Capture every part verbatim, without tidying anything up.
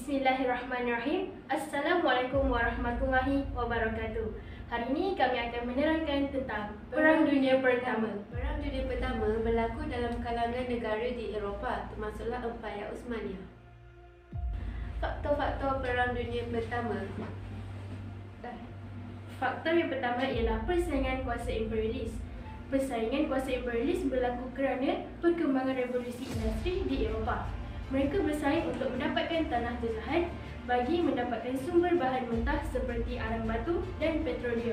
Bismillahirrahmanirrahim. Assalamualaikum warahmatullahi wabarakatuh. Hari ini kami akan menerangkan tentang Perang Dunia Pertama. Perang Dunia Pertama berlaku dalam kalangan negara di Eropah, termasuklah Empayar Osmania. Faktor-faktor Perang Dunia Pertama. Faktor yang pertama ialah persaingan kuasa imperialis. Persaingan kuasa imperialis berlaku kerana perkembangan revolusi industri di Eropah. Mereka bersaing untuk mendapatkan tanah jajahan bagi mendapatkan sumber bahan mentah seperti arang batu dan petroleum.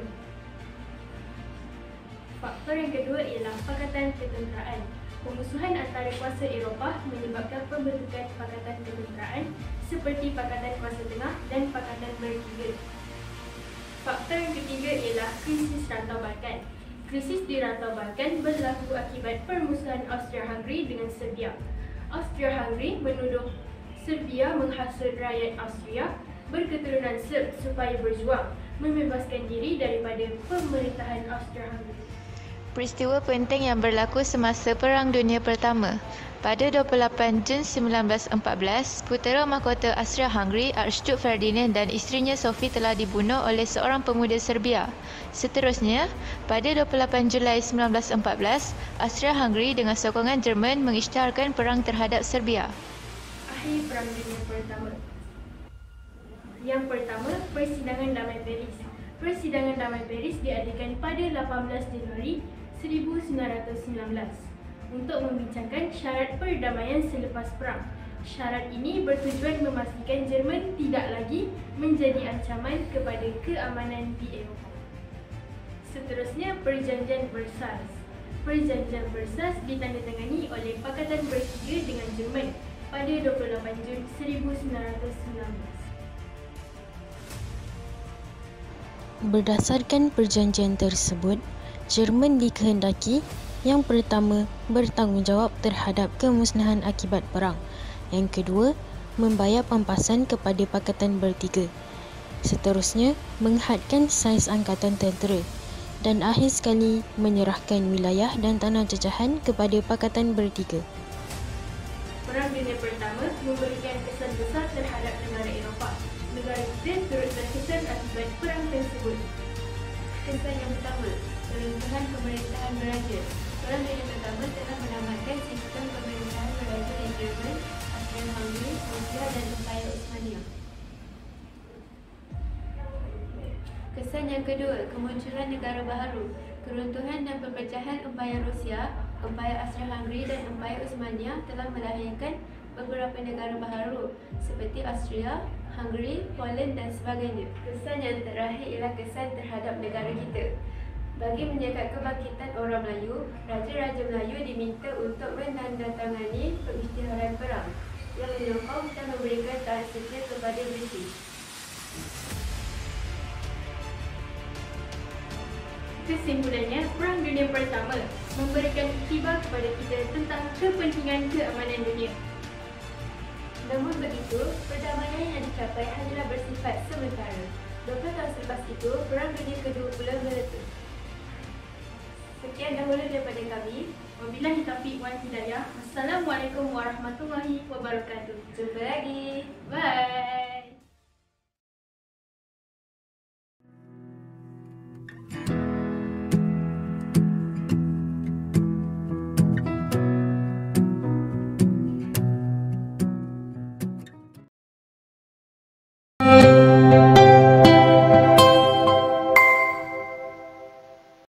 Faktor yang kedua ialah pakatan ketenteraan. Pemusuhan antara kuasa Eropah menyebabkan pembentukan pakatan ketenteraan seperti Pakatan Kuasa Tengah dan Pakatan Bertiga. Faktor yang ketiga ialah krisis Rantau Balkan. Krisis di Rantau Balkan berlaku akibat permusuhan Austria-Hungary dengan Serbia. Austria-Hungary menuduh Serbia menghasut rakyat Austria berketurunan Serb supaya berjuang membebaskan diri daripada pemerintahan Austria-Hungary. Peristiwa penting yang berlaku semasa Perang Dunia Pertama. Pada dua puluh lapan Jun sembilan belas empat belas, putera mahkota Austria-Hungary, Archduke Ferdinand dan isterinya Sophie telah dibunuh oleh seorang pemuda Serbia. Seterusnya, pada dua puluh lapan Julai sembilan belas empat belas, Austria-Hungary dengan sokongan Jerman mengisytiharkan perang terhadap Serbia. Akhir Perang Dunia Pertama. Yang pertama, Persidangan Damai Paris. Persidangan Damai Paris diadakan pada lapan belas Januari seribu sembilan ratus sembilan belas untuk membincangkan syarat perdamaian selepas perang. Syarat ini bertujuan memastikan Jerman tidak lagi menjadi ancaman kepada keamanan di Eropah. Seterusnya, Perjanjian Versailles. Perjanjian Versailles ditandatangani oleh Pakatan Bertiga dengan Jerman pada dua puluh lapan Jun seribu sembilan ratus sembilan belas. Berdasarkan perjanjian tersebut, Jerman dikehendaki yang pertama bertanggungjawab terhadap kemusnahan akibat perang, yang kedua membayar pampasan kepada Pakatan Bertiga, seterusnya menghadkan saiz angkatan tentera, dan akhir sekali menyerahkan wilayah dan tanah jajahan kepada Pakatan Bertiga. Perang Dunia Pertama memberikan kesan besar terhadap negara Eropah. Negara kita turut terkesan akibat perang tersebut. Kesan yang pertama, peruntuhan pemerintahan beraja. Perang Dunia Pertama telah menamatkan sistem pemerintahan beraja di Jerman, Austria-Hungary, Rusia dan Empayar Osmania. Kesan yang kedua, kemunculan negara baharu. Keruntuhan dan pemecahan Empayar Rusia, Empayar Austria-Hungary dan Empayar Osmania telah melahirkan beberapa negara baharu seperti Austria, Hungary, Poland dan sebagainya. Kesan yang terakhir ialah kesan terhadap negara kita. Bagi menjaga kebangkitan orang Melayu, Raja-Raja Melayu diminta untuk menandatangani pengisytiharan perang yang menyokong dan memberikan tahan setia kepada British. Kesimpulannya, Perang Dunia Pertama memberikan iktibar kepada kita tentang kepentingan keamanan dunia. Namun begitu, perdamaian yang dicapai hanyalah bersifat sementara. dua puluh tahun selepas itu, Perang Dunia Kedua pula meletus. Sekian dahulu daripada kami. Wabillahi taufiq wal hidayah. Assalamualaikum warahmatullahi wabarakatuh. Jumpa lagi. Bye.